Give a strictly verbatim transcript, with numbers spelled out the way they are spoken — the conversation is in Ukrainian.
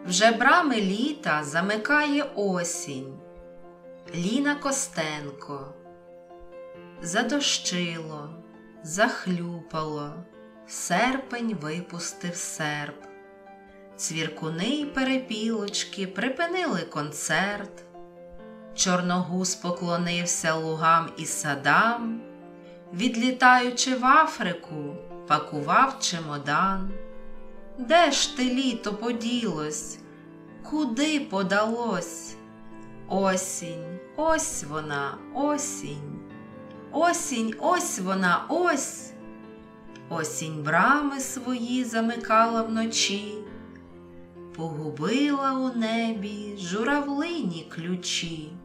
Вже брами літа замикає осінь. Ліна Костенко. Задощило, захлюпало, серпень випустив серп. Цвіркуни й перепілочки припинили концерт. Чорногуз поклонився лугам і садам, відлітаючи в Африку, пакував чемодан. Де ж ти, літо, поділось? Куди подалось? Осінь, ось вона, осінь. Осінь, ось вона, ось. Осінь брами свої замикала вночі, погубила у небі журавлині ключі.